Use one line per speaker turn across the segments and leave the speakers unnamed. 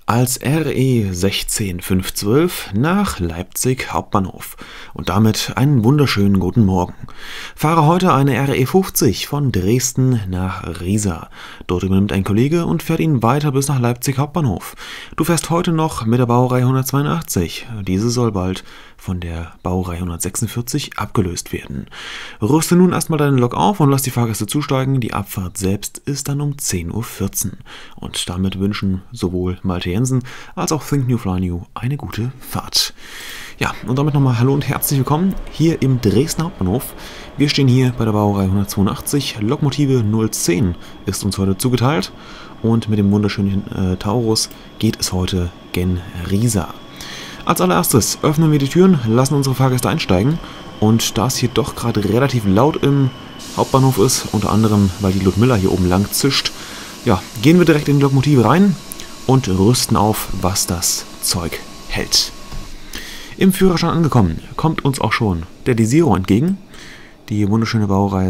als RE 16512 nach Leipzig Hauptbahnhof und damit einen wunderschönen guten Morgen. Fahre heute eine RE 50 von Dresden nach Riesa. Dort übernimmt ein Kollege und fährt ihn weiter bis nach Leipzig Hauptbahnhof. Du fährst heute noch mit der Baureihe 182. Diese soll bald von der Baureihe 146 abgelöst werden. Rüste nun erstmal deine Lok auf und lass die Fahrgäste zusteigen. Die Abfahrt selbst ist dann um 10:14 Uhr. Und damit wünschen sowohl Malte Jensen als auch Think New Fly New eine gute Fahrt. Ja, und damit nochmal Hallo und herzlich willkommen hier im Dresden Hauptbahnhof. Wir stehen hier bei der Baureihe 182. Lokmotive 010 ist uns heute zugeteilt. Und mit dem wunderschönen Taurus geht es heute gen Riesa. Als allererstes öffnen wir die Türen, lassen unsere Fahrgäste einsteigen. Und da es hier doch gerade relativ laut im Hauptbahnhof ist, unter anderem weil die Ludmilla hier oben lang zischt, ja, gehen wir direkt in die Lokomotive rein und rüsten auf, was das Zeug hält. Im Führerstand angekommen, kommt uns auch schon der Desiro entgegen. Die wunderschöne Baureihe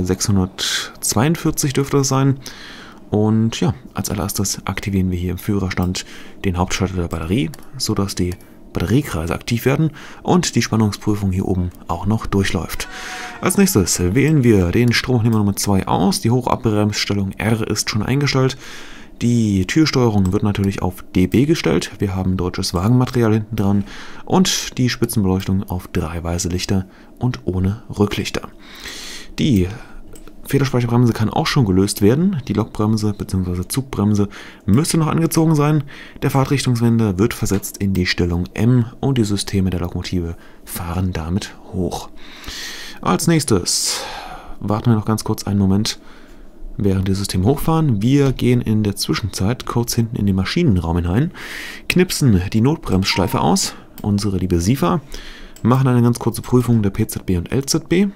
642 dürfte das sein. Und ja, als allererstes aktivieren wir hier im Führerstand den Hauptschalter der Batterie, sodass die Batteriekreise aktiv werden und die Spannungsprüfung hier oben auch noch durchläuft. Als nächstes wählen wir den Stromnehmer Nummer 2 aus. Die Hochabbremsstellung R ist schon eingestellt. Die Türsteuerung wird natürlich auf DB gestellt. Wir haben deutsches Wagenmaterial hinten dran und die Spitzenbeleuchtung auf 3 weiße Lichter und ohne Rücklichter. Die Federspeicherbremse kann auch schon gelöst werden. Die Lokbremse bzw. Zugbremse müsste noch angezogen sein. Der Fahrtrichtungswender wird versetzt in die Stellung M und die Systeme der Lokomotive fahren damit hoch. Als nächstes warten wir noch ganz kurz einen Moment, während die Systeme hochfahren. Wir gehen in der Zwischenzeit kurz hinten in den Maschinenraum hinein, knipsen die Notbremsschleife aus, unsere liebe SIFA, machen eine ganz kurze Prüfung der PZB und LZB.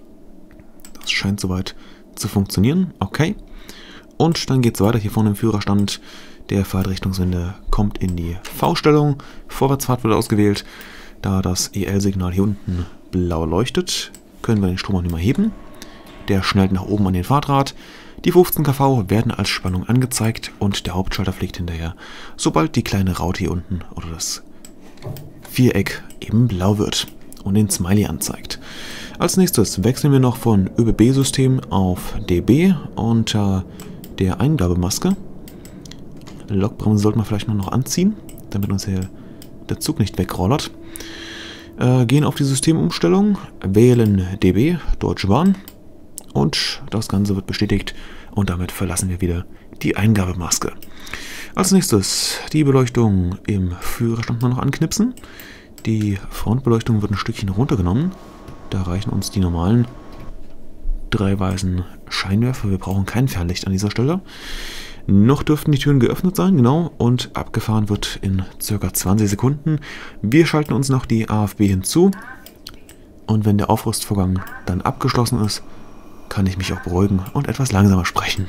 Das scheint soweit zu funktionieren. Okay. Und dann geht es weiter hier vorne im Führerstand. Der Fahrtrichtungswender kommt in die V-Stellung. Vorwärtsfahrt wird ausgewählt. Da das EL-Signal hier unten blau leuchtet, können wir den Strom auch nicht mehr heben. Der schnellt nach oben an den Fahrdraht. Die 15 kV werden als Spannung angezeigt und der Hauptschalter fliegt hinterher, sobald die kleine Raute hier unten oder das Viereck eben blau wird und den Smiley anzeigt. Als nächstes wechseln wir noch von ÖBB-System auf DB unter der Eingabemaske. Lokbremse sollte man vielleicht noch anziehen, damit uns hier der Zug nicht wegrollert. Gehen auf die Systemumstellung, wählen DB, Deutsche Bahn und das Ganze wird bestätigt und damit verlassen wir wieder die Eingabemaske. Als nächstes die Beleuchtung im Führerstand noch anknipsen. Die Frontbeleuchtung wird ein Stückchen runtergenommen. Da reichen uns die normalen 3 weißen Scheinwerfer. Wir brauchen kein Fernlicht an dieser Stelle. Noch dürften die Türen geöffnet sein, genau. Und abgefahren wird in ca. 20 Sekunden. Wir schalten uns noch die AFB hinzu. Und wenn der Aufrüstvorgang dann abgeschlossen ist, kann ich mich auch beruhigen und etwas langsamer sprechen.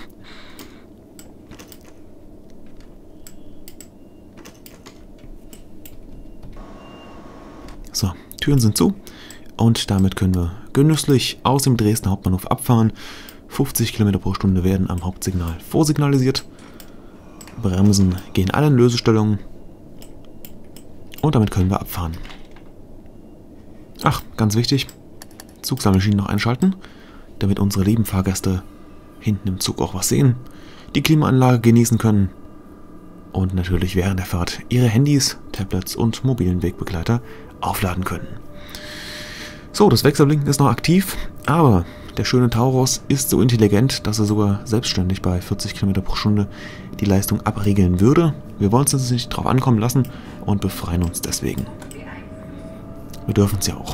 So, Türen sind zu. Und damit können wir genüsslich aus dem Dresdner Hauptbahnhof abfahren. 50 km pro Stunde werden am Hauptsignal vorsignalisiert. Bremsen gehen alle in Lösestellung. Und damit können wir abfahren. Ach, ganz wichtig, Zugsammelmaschinen noch einschalten, damit unsere lieben Fahrgäste hinten im Zug auch was sehen, die Klimaanlage genießen können und natürlich während der Fahrt ihre Handys, Tablets und mobilen Wegbegleiter aufladen können. So, das Wechselblinken ist noch aktiv, aber der schöne Taurus ist so intelligent, dass er sogar selbstständig bei 40 km pro Stunde die Leistung abregeln würde. Wir wollen es uns nicht drauf ankommen lassen und befreien uns deswegen. Wir dürfen es ja auch.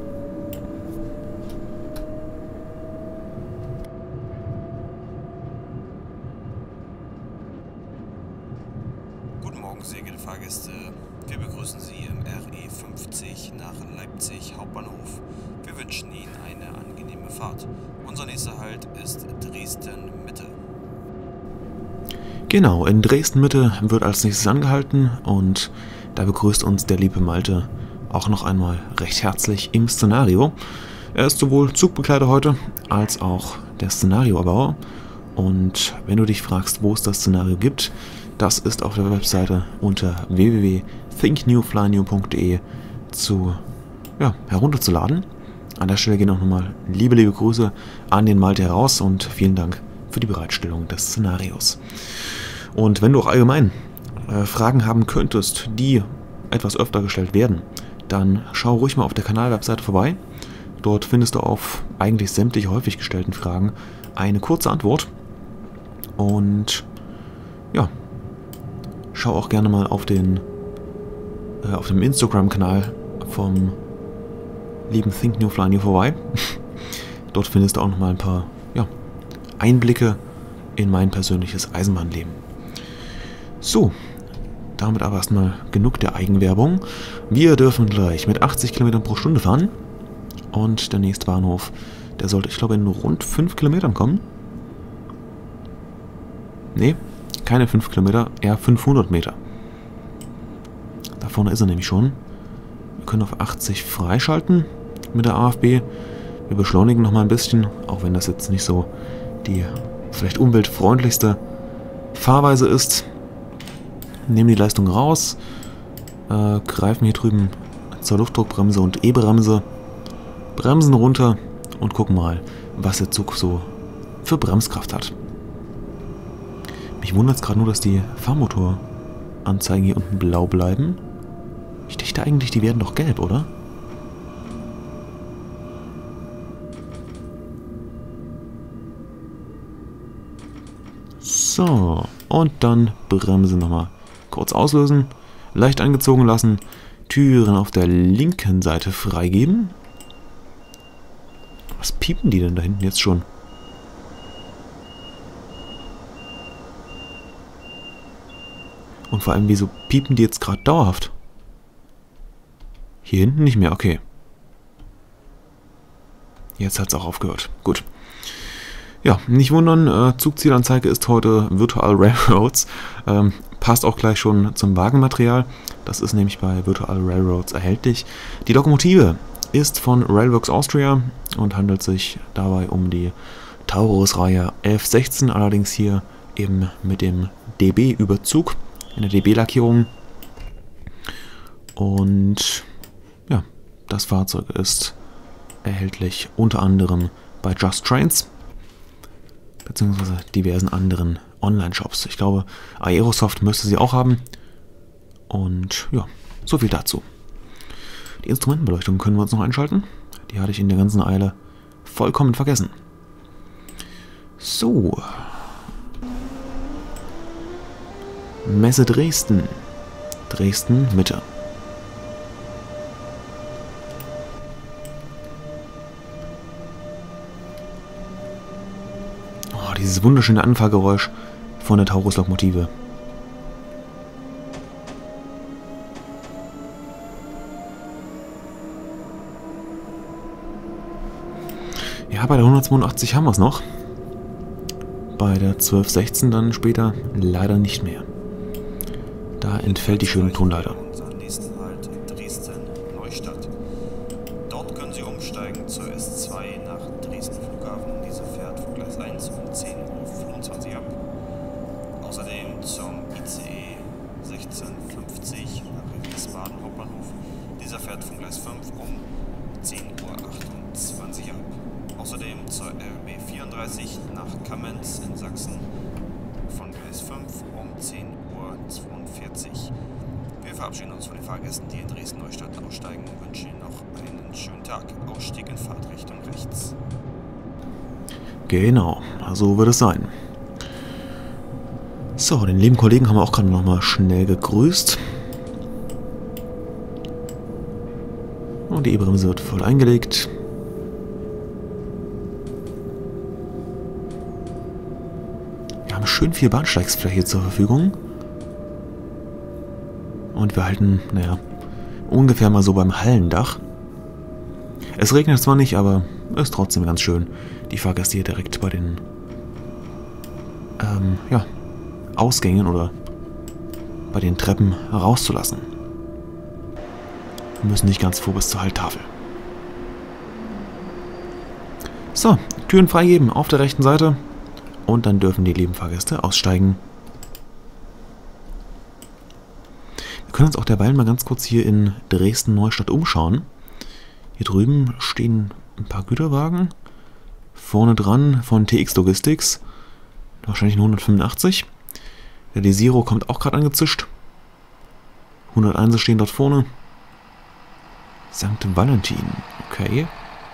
Guten Morgen, sehr geehrte Fahrgäste. Wir begrüßen Sie im RE 50 nach Leipzig Hauptbahnhof. Wir wünschen Ihnen eine angenehme Fahrt. Unser nächster Halt ist Dresden-Mitte.
Genau, in Dresden-Mitte wird als nächstes angehalten und da begrüßt uns der liebe Malte auch noch einmal recht herzlich im Szenario. Er ist sowohl Zugbegleiter heute als auch der Szenariobauer. Und wenn du dich fragst, wo es das Szenario gibt, Das ist auf der Webseite unter www.thinknewflynew.de herunterzuladen. An der Stelle gehen auch nochmal liebe Grüße an den Malte heraus und vielen Dank für die Bereitstellung des Szenarios. Und wenn du auch allgemein Fragen haben könntest, die etwas öfter gestellt werden, dann schau ruhig mal auf der Kanalwebseite vorbei. Dort findest du auf eigentlich sämtliche häufig gestellten Fragen eine kurze Antwort. Und ja, schau auch gerne mal auf dem Instagram-Kanal vom lieben Think New Fly New vorbei. Dort findest du auch nochmal ein paar Einblicke in mein persönliches Eisenbahnleben. So, damit aber erstmal genug der Eigenwerbung. Wir dürfen gleich mit 80 Kilometern pro Stunde fahren. Und der nächste Bahnhof, der sollte, ich glaube, in rund 5 Kilometern kommen. Nee, keine 5 Kilometer, eher 500 Meter. Da vorne ist er nämlich schon. Wir können auf 80 freischalten mit der AFB. Wir beschleunigen nochmal ein bisschen, auch wenn das jetzt nicht so die vielleicht umweltfreundlichste Fahrweise ist. Nehmen die Leistung raus, greifen hier drüben zur Luftdruckbremse und E-Bremse, bremsen runter und gucken mal, was der Zug so für Bremskraft hat. Mich wundert es gerade nur, dass die Fahrmotoranzeigen hier unten blau bleiben. Ich dachte eigentlich, die werden doch gelb, oder? So, und dann Bremse nochmal kurz auslösen, leicht angezogen lassen, Türen auf der linken Seite freigeben. Was piepen die denn da hinten jetzt schon? Und vor allem, wieso piepen die jetzt gerade dauerhaft? Hier hinten nicht mehr, okay. Jetzt hat es auch aufgehört. Gut. Ja, nicht wundern, Zugzielanzeige ist heute Virtual Railroads. Passt auch gleich schon zum Wagenmaterial. Das ist nämlich bei Virtual Railroads erhältlich. Die Lokomotive ist von Railworks Austria und handelt sich dabei um die Taurus-Reihe 1116, allerdings hier eben mit dem DB-Überzug in der DB-Lackierung. Und ja, das Fahrzeug ist erhältlich unter anderem bei Just Trains beziehungsweise diversen anderen Online-Shops. Ich glaube, Aerosoft müsste sie auch haben. Und ja, so viel dazu. Die Instrumentenbeleuchtung können wir uns noch einschalten. Die hatte ich in der ganzen Eile vollkommen vergessen. So. Messe Dresden. Dresden Mitte. Oh, dieses wunderschöne Anfahrgeräusch von der Taurus-Lokomotive. Ja, bei der 182 haben wir es noch. Bei der 1216 dann später leider nicht mehr. Da entfällt die schöne Tonleiter.
Unser nächsten Halt in Dresden, Neustadt. Dort können Sie umsteigen zur S2 nach Dresden Flughafen. Diese fährt von Gleis 1 um 10:25 Uhr ab. Außerdem zum ICE 1650 nach Wiesbaden Hauptbahnhof. Dieser fährt von Gleis 5 um 10:28 Uhr ab. Außerdem zur RB 34 nach Kamenz in Sachsen von Gleis 5 um 10:42 Uhr. Wir verabschieden uns von den Fahrgästen, die in Dresden-Neustadt aussteigen und wünschen Ihnen noch einen schönen Tag. Ausstieg in Fahrtrichtung rechts.
Genau, so wird es sein. So, den lieben Kollegen haben wir auch gerade nochmal schnell gegrüßt. Und die E-Bremse wird voll eingelegt. Wir haben schön viel Bahnsteigsfläche zur Verfügung. Und wir halten, naja, ungefähr mal so beim Hallendach. Es regnet zwar nicht, aber ist trotzdem ganz schön, die Fahrgäste hier direkt bei den Ausgängen oder bei den Treppen rauszulassen. Wir müssen nicht ganz vor bis zur Halttafel. So, Türen freigeben auf der rechten Seite und dann dürfen die lieben Fahrgäste aussteigen. können uns auch derweil mal ganz kurz hier in Dresden-Neustadt umschauen. Hier drüben stehen ein paar Güterwagen. Vorne dran von TX Logistics. Wahrscheinlich ein 185. Der Desiro kommt auch gerade angezischt. 101 stehen dort vorne. St. Valentin. Okay.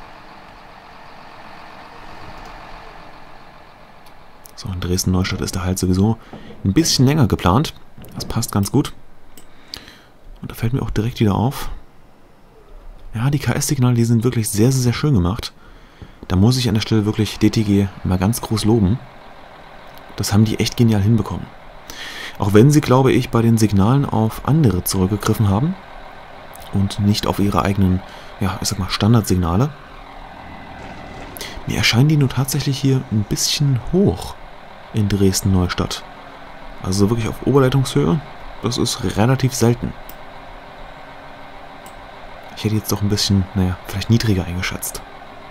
So, in Dresden-Neustadt ist der halt sowieso ein bisschen länger geplant. Das passt ganz gut. Und da fällt mir auch direkt wieder auf. Ja, die KS-Signale, die sind wirklich sehr, sehr, sehr schön gemacht. Da muss ich an der Stelle wirklich DTG mal ganz groß loben. Das haben die echt genial hinbekommen. Auch wenn sie, glaube ich, bei den Signalen auf andere zurückgegriffen haben. Und nicht auf ihre eigenen, ja, ich sag mal, Standardsignale. Mir erscheinen die nur tatsächlich hier ein bisschen hoch in Dresden-Neustadt. Also wirklich auf Oberleitungshöhe, das ist relativ selten. Ich hätte jetzt doch ein bisschen, naja, vielleicht niedriger eingeschätzt.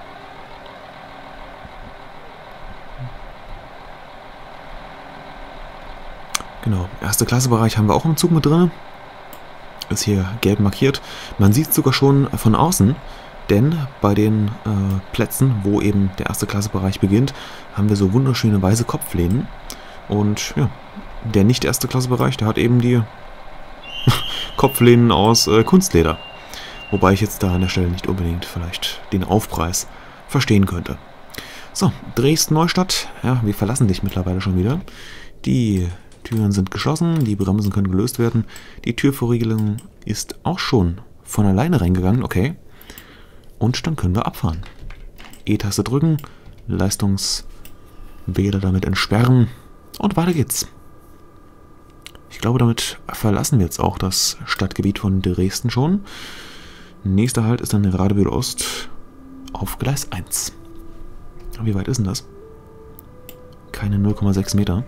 Genau, erste Klassebereich haben wir auch im Zug mit drin. Ist hier gelb markiert. Man sieht es sogar schon von außen, denn bei den Plätzen, wo eben der erste Klassebereich beginnt, haben wir so wunderschöne weiße Kopflehnen. Und ja, der nicht erste Klassebereich, der hat eben die Kopflehnen aus Kunstleder. Wobei ich jetzt da an der Stelle nicht unbedingt vielleicht den Aufpreis verstehen könnte. So, Dresden-Neustadt. Ja, wir verlassen dich mittlerweile schon wieder. Die Türen sind geschlossen, die Bremsen können gelöst werden. Die Türverriegelung ist auch schon von alleine reingegangen, okay. Und dann können wir abfahren. E-Taste drücken, Leistungswähler damit entsperren und weiter geht's. Ich glaube, damit verlassen wir jetzt auch das Stadtgebiet von Dresden schon. Nächster Halt ist dann Radebühl Ost auf Gleis 1. Wie weit ist denn das? Keine 0,6 Meter.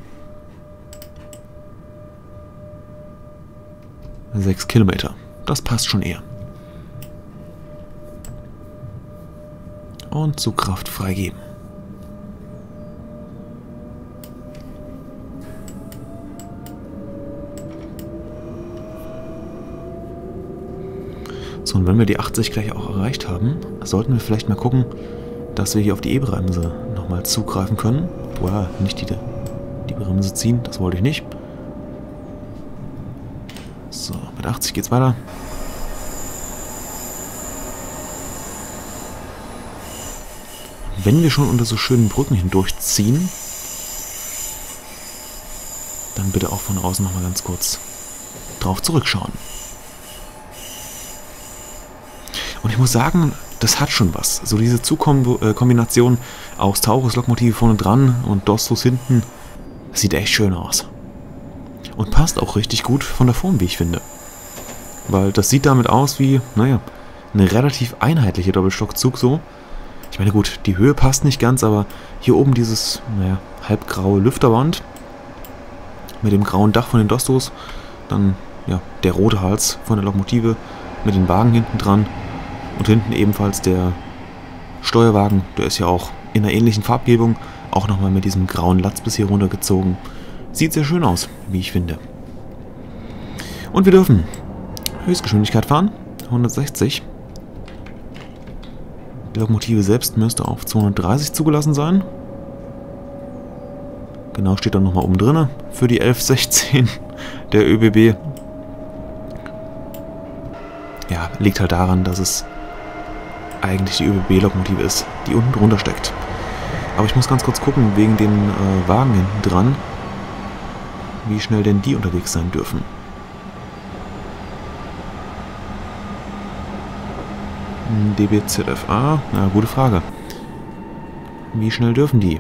6 Kilometer. Das passt schon eher. Und Zugkraft freigeben. So, und wenn wir die 80 gleich auch erreicht haben, sollten wir vielleicht mal gucken, dass wir hier auf die E-Bremse nochmal zugreifen können. Boah, nicht die Bremse ziehen, das wollte ich nicht. So, mit 80 geht's weiter. Wenn wir schon unter so schönen Brücken hindurchziehen, dann bitte auch von außen nochmal ganz kurz drauf zurückschauen. Und ich muss sagen, das hat schon was. So diese Zugkombination aus Taurus-Lokomotive vorne dran und Dostos hinten, das sieht echt schön aus. Und passt auch richtig gut von der Form, wie ich finde. Weil das sieht damit aus wie, naja, eine relativ einheitliche Doppelstockzug so. Ich meine gut, die Höhe passt nicht ganz, aber hier oben dieses, naja, halbgraue Lüfterband mit dem grauen Dach von den Dostos, dann, ja, der rote Hals von der Lokomotive mit den Wagen hinten dran und hinten ebenfalls der Steuerwagen, der ist ja auch in einer ähnlichen Farbgebung, auch nochmal mit diesem grauen Latz bis hier runtergezogen. Sieht sehr schön aus, wie ich finde. Und wir dürfen Höchstgeschwindigkeit fahren, 160. Die Lokomotive selbst müsste auf 230 zugelassen sein. Genau, steht dann nochmal oben drin für die 1116 der ÖBB. Ja, liegt halt daran, dass es eigentlich die ÖBB-Lokomotive ist, die unten drunter steckt. Aber ich muss ganz kurz gucken, wegen den Wagen hinten dran, wie schnell denn die unterwegs sein dürfen. DBZFA, na, gute Frage. Wie schnell dürfen die?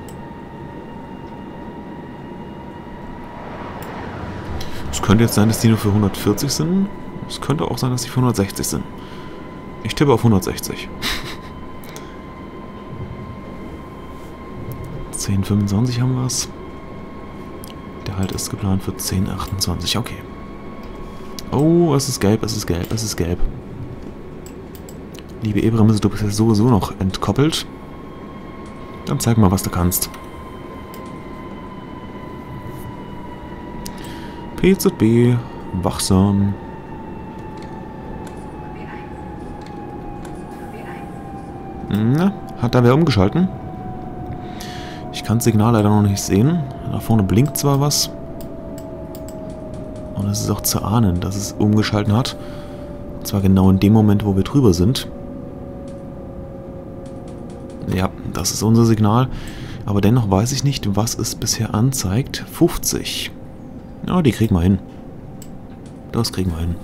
Es könnte jetzt sein, dass die nur für 140 sind. Es könnte auch sein, dass die für 160 sind. Ich tippe auf 160. 10,25 haben wir es. Der Halt ist geplant für 10,28. Okay. Oh, es ist gelb, es ist gelb, es ist gelb. Liebe E-Bremse, du bist ja sowieso noch entkoppelt. Dann zeig mal, was du kannst. PZB, wachsam. Na, hat da wer umgeschalten? Ich kann das Signal leider noch nicht sehen. Da vorne blinkt zwar was. Und es ist auch zu ahnen, dass es umgeschalten hat. Und zwar genau in dem Moment, wo wir drüber sind. Ja, das ist unser Signal. Aber dennoch weiß ich nicht, was es bisher anzeigt. 50. Ja, die kriegen wir hin. Das kriegen wir hin.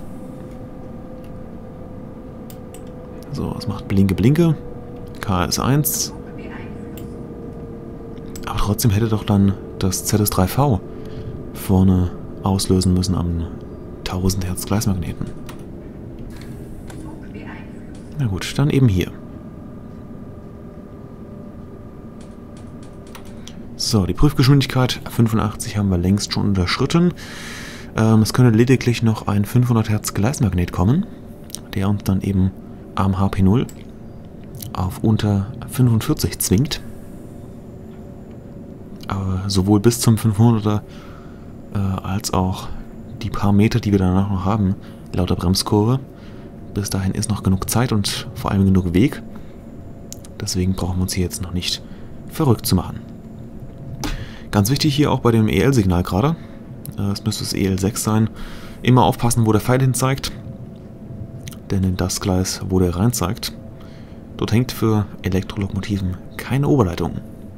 So, es macht Blinke, Blinke. KS1. Aber trotzdem hätte doch dann das ZS3V vorne auslösen müssen am 1000 Hertz Gleismagneten. Na gut, dann eben hier. So, die Prüfgeschwindigkeit 85 haben wir längst schon unterschritten. Es könnte lediglich noch ein 500 Hertz Gleismagnet kommen, der uns dann eben am HP0 auf unter 45 zwingt. Aber sowohl bis zum 500er als auch die paar Meter, die wir danach noch haben, laut der Bremskurve. Bis dahin ist noch genug Zeit und vor allem genug Weg. Deswegen brauchen wir uns hier jetzt noch nicht verrückt zu machen. Ganz wichtig hier auch bei dem EL-Signal gerade, es müsste das EL6 sein, immer aufpassen, wo der Pfeil hin zeigt. Denn in das Gleis, wo der rein zeigt, dort hängt für Elektrolokomotiven keine Oberleitung.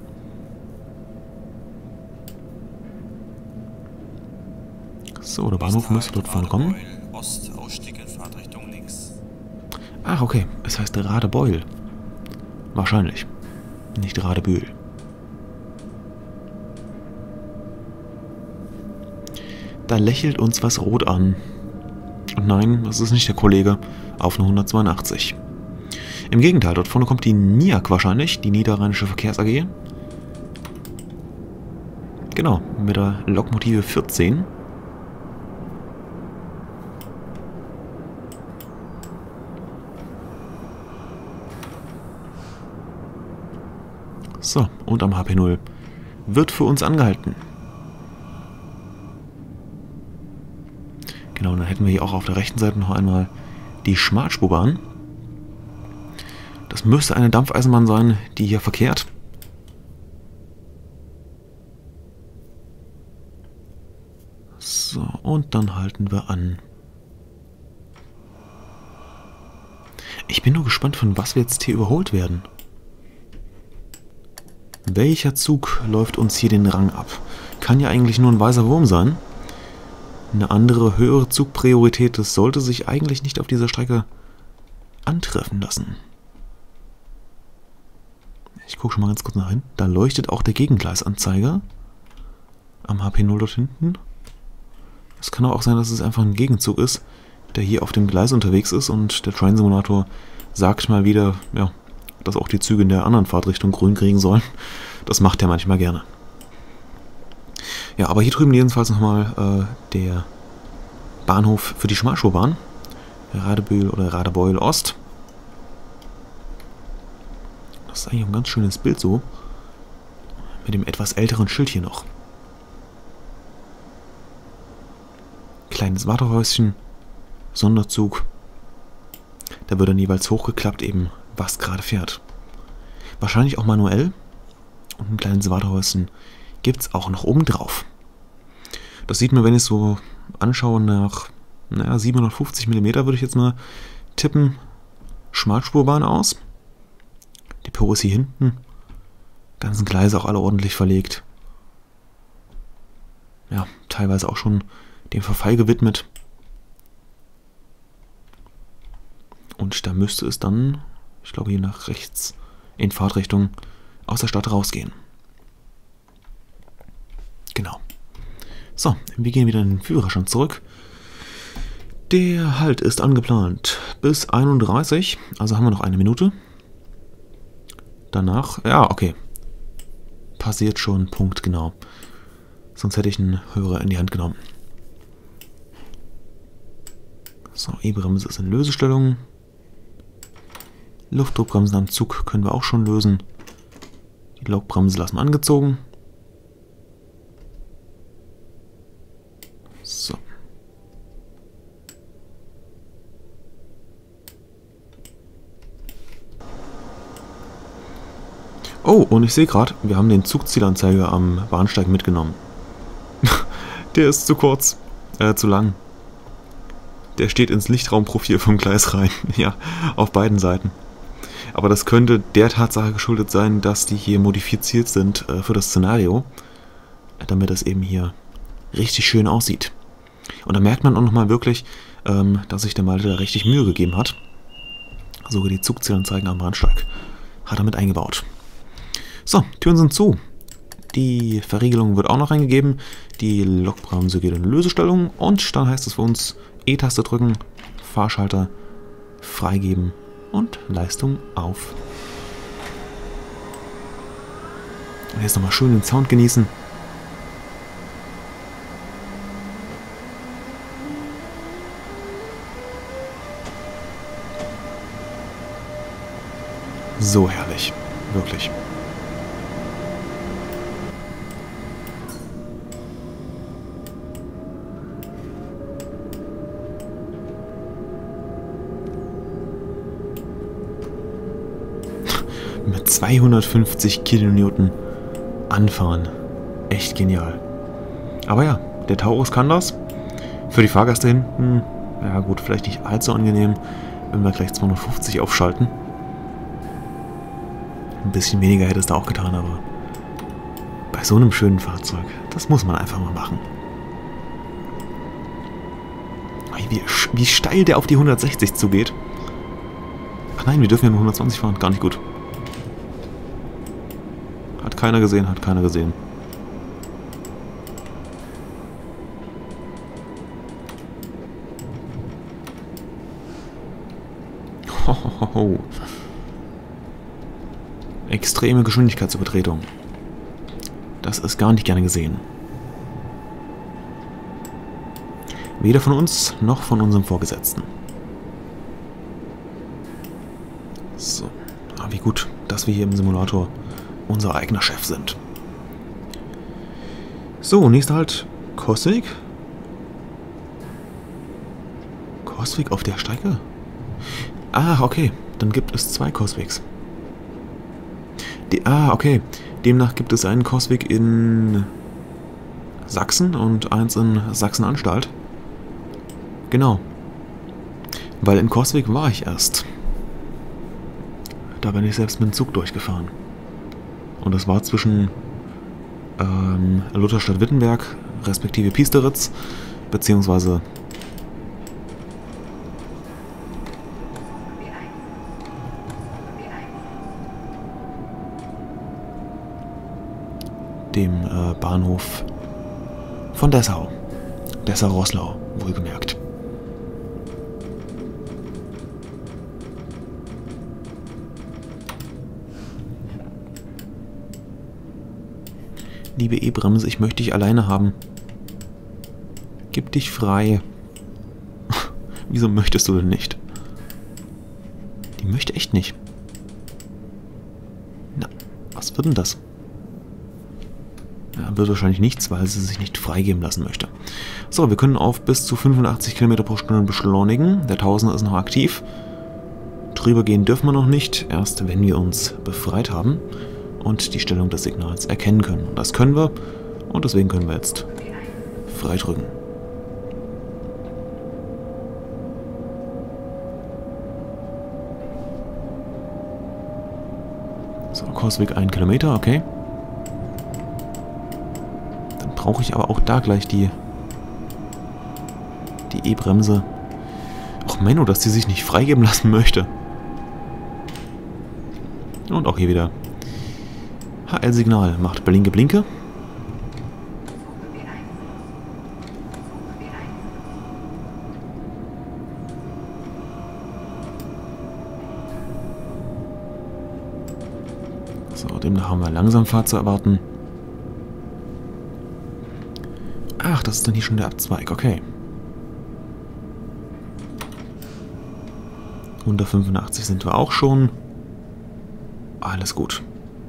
So, der Bahnhof müsste dort vorne kommen.
Ost, Ausstieg in Fahrtrichtung links.
Ach, okay. Es heißt Radebeul. Wahrscheinlich. Nicht Radebühl. Da lächelt uns was rot an. Und nein, das ist nicht der Kollege auf eine 182. Im Gegenteil, dort vorne kommt die NIAG wahrscheinlich, die Niederrheinische Verkehrs AG. Genau, mit der Lokomotive 14. So, und am HP0 wird für uns angehalten. Genau, und dann hätten wir hier auch auf der rechten Seite noch einmal die Schmalspurbahn. Das müsste eine Dampfeisenbahn sein, die hier verkehrt. So, und dann halten wir an. Ich bin nur gespannt, von was wir jetzt hier überholt werden. Welcher Zug läuft uns hier den Rang ab? Kann ja eigentlich nur ein weißer Wurm sein. Eine andere, höhere Zugpriorität, das sollte sich eigentlich nicht auf dieser Strecke antreffen lassen. Ich gucke schon mal ganz kurz nach hinten. Da leuchtet auch der Gegengleisanzeiger am HP0 dort hinten. Es kann auch sein, dass es einfach ein Gegenzug ist, der hier auf dem Gleis unterwegs ist und der Train Simulator sagt mal wieder, ja, dass auch die Züge in der anderen Fahrtrichtung grün kriegen sollen. Das macht er manchmal gerne. Ja, aber hier drüben jedenfalls nochmal der Bahnhof für die Schmalspurbahn. Radebühl oder Radebeul Ost. Das ist eigentlich ein ganz schönes Bild so. Mit dem etwas älteren Schild hier noch. Kleines Wartehäuschen. Sonderzug. Da wird dann jeweils hochgeklappt eben, was gerade fährt. Wahrscheinlich auch manuell. Und ein kleines Wartehäuschen gibt es auch noch oben drauf. Das sieht mir, wenn ich es so anschaue, nach 750 mm würde ich jetzt mal tippen, Schmalspurbahn aus. Die Pyro ist hier hinten. Ganzen Gleise auch alle ordentlich verlegt. Ja, teilweise auch schon dem Verfall gewidmet. Und da müsste es dann, ich glaube hier nach rechts in Fahrtrichtung, aus der Stadt rausgehen. Genau. So, wir gehen wieder in den Führerstand zurück. Der Halt ist angeplant bis 31, also haben wir noch eine Minute. Danach, ja, okay. Passiert schon, Punkt, genau. Sonst hätte ich einen Hörer in die Hand genommen. So, E-Bremse ist in Lösestellung. Luftdruckbremsen am Zug können wir auch schon lösen. Die Lokbremse lassen wir angezogen. So. Oh, und ich sehe gerade, wir haben den Zugzielanzeiger am Bahnsteig mitgenommen. Der ist zu kurz. Zu lang. Der steht ins Lichtraumprofil vom Gleis rein. Ja, auf beiden Seiten. Aber das könnte der Tatsache geschuldet sein, dass die hier modifiziert sind für das Szenario. Damit das eben hier richtig schön aussieht. Und da merkt man auch nochmal wirklich, dass sich der Malte da richtig Mühe gegeben hat. Sogar die Zugzielanzeigen am Bahnsteig hat er mit eingebaut. So, Türen sind zu. Die Verriegelung wird auch noch eingegeben. Die Lokbremse geht in Lösestellung. Und dann heißt es für uns E-Taste drücken, Fahrschalter freigeben und Leistung auf. Und jetzt nochmal schön den Sound genießen. So herrlich. Wirklich. Mit 250 Kilonewton anfahren. Echt genial. Aber ja, der Taurus kann das. Für die Fahrgäste hinten, ja gut, vielleicht nicht allzu angenehm, wenn wir gleich 250 aufschalten. Ein bisschen weniger hätte es da auch getan, aber bei so einem schönen Fahrzeug, das muss man einfach mal machen. Wie steil der auf die 160 zugeht. Ach nein, wir dürfen ja nur 120 fahren, gar nicht gut. Hat keiner gesehen, hat keiner gesehen. Hohoho. Extreme Geschwindigkeitsübertretung. Das ist gar nicht gerne gesehen. Weder von uns, noch von unserem Vorgesetzten. So. Ah, wie gut, dass wir hier im Simulator unser eigener Chef sind. So, nächster Halt, Coswig. Coswig auf der Strecke? Ah, okay. Dann gibt es 2 Coswigs. Okay. Demnach gibt es einen Coswig in Sachsen und eins in Sachsen-Anstalt. Genau. Weil in Coswig war ich erst. Da bin ich selbst mit dem Zug durchgefahren. Und das war zwischen Lutherstadt-Wittenberg respektive Piesteritz, beziehungsweise dem Bahnhof von Dessau. Dessau-Roßlau, wohlgemerkt. Liebe E-Bremse, ich möchte dich alleine haben. Gib dich frei. Wieso möchtest du denn nicht? Die möchte echt nicht. Na, was wird denn das? Ja, wird wahrscheinlich nichts, weil sie sich nicht freigeben lassen möchte. So, wir können auf bis zu 85 km pro Stunde beschleunigen. Der Tausender ist noch aktiv. Drüber gehen dürfen wir noch nicht, erst wenn wir uns befreit haben und die Stellung des Signals erkennen können. Und das können wir, und deswegen können wir jetzt freidrücken. So, Kursweg 1 Kilometer, okay. Dann brauche ich aber auch da gleich die E-Bremse. Och Menno, dass die sich nicht freigeben lassen möchte. Und auch hier wieder HL-Signal macht Blinke, Blinke. So, demnach haben wir Langsamfahrt zu erwarten. Ach, das ist dann hier schon der Abzweig, okay. 185 sind wir auch schon. Alles gut.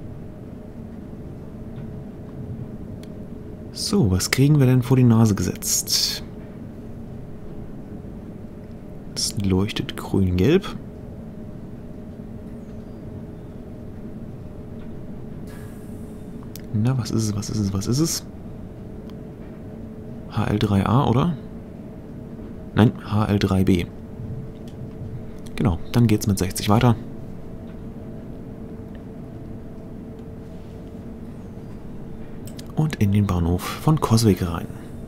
So, was kriegen wir denn vor die Nase gesetzt? Es leuchtet grün-gelb. Na, was ist es, was ist es, was ist es? HL3A, oder? Nein, HL3B. Genau, dann geht's mit 60 weiter. Und in den Bahnhof von Coswig rein.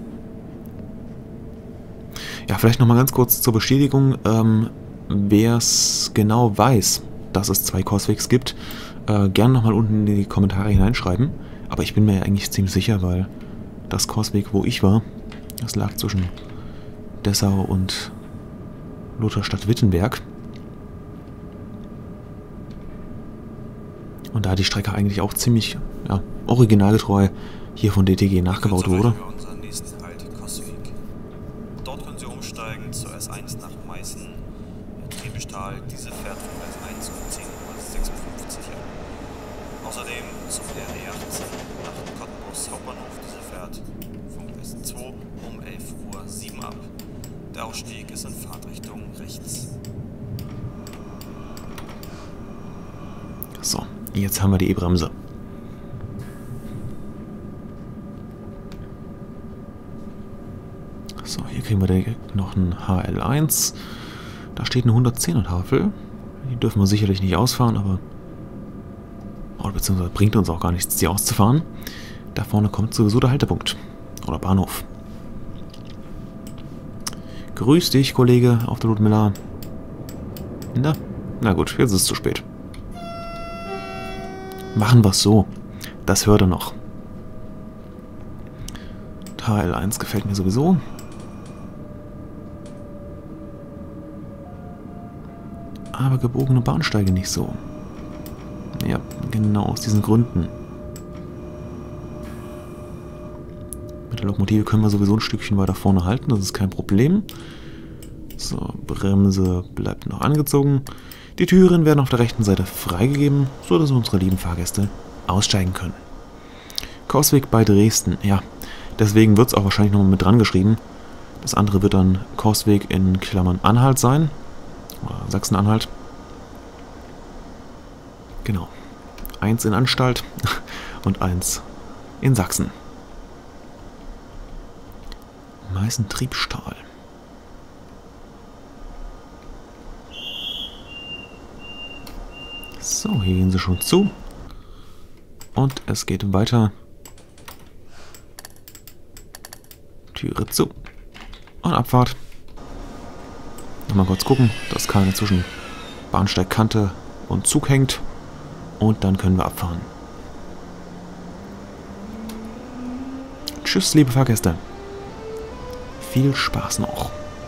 Ja, vielleicht nochmal ganz kurz zur Bestätigung. Wer es genau weiß, dass es 2 Coswigs gibt, gerne nochmal unten in die Kommentare hineinschreiben. Aber ich bin mir eigentlich ziemlich sicher, weil das Coswig, wo ich war, das lag zwischen Dessau und Lutherstadt-Wittenberg. Und da die Strecke eigentlich auch ziemlich originalgetreu hier von DTG nachgebaut wurde.
Dort können Sie umsteigen zur S1 nach Meißen, Triebestahl. Diese fährt von S1 um 10:56 Uhr an. Außerdem zum RE18 nach Cottbus Hauptbahnhof. Diese fährt von S2 um 11:07 Uhr ab. Der Ausstieg ist in Fahrtrichtung rechts.
So, jetzt haben wir die E-Bremse. So, hier kriegen wir direkt noch einen HL1. Da steht eine 110er Tafel. Die dürfen wir sicherlich nicht ausfahren, aber... Oder beziehungsweise bringt uns auch gar nichts, die auszufahren. Da vorne kommt sowieso der Haltepunkt. Oder Bahnhof. Grüß dich, Kollege, auf der Ludmilla. Na gut, jetzt ist es zu spät. Machen wir es so. Das hört er noch. HL1 gefällt mir sowieso. Aber gebogene Bahnsteige nicht so. Ja, genau aus diesen Gründen. Mit der Lokomotive können wir sowieso ein Stückchen weiter vorne halten, das ist kein Problem. So, Bremse bleibt noch angezogen. Die Türen werden auf der rechten Seite freigegeben, sodass unsere lieben Fahrgäste aussteigen können. Coswig bei Dresden, ja, deswegen wird es auch wahrscheinlich nochmal mit dran geschrieben. Das andere wird dann Coswig in Klammern Anhalt sein. Oder Sachsen-Anhalt. Genau. 1 in Anstalt und 1 in Sachsen. Meißen Triebstahl. So, hier gehen sie schon zu. Und es geht weiter. Türe zu. Und Abfahrt. Mal kurz gucken, dass keine zwischen Bahnsteigkante und Zug hängt. Und dann können wir abfahren. Tschüss, liebe Fahrgäste. Viel Spaß noch.